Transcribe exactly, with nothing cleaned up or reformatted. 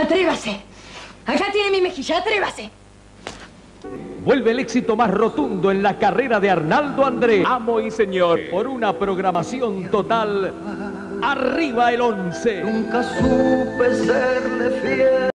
Atrévase. Acá tiene mi mejilla, atrévase. Vuelve el éxito más rotundo en la carrera de Arnaldo André. Amo y señor, por una programación total. Arriba el once. Nunca supe serle fiel.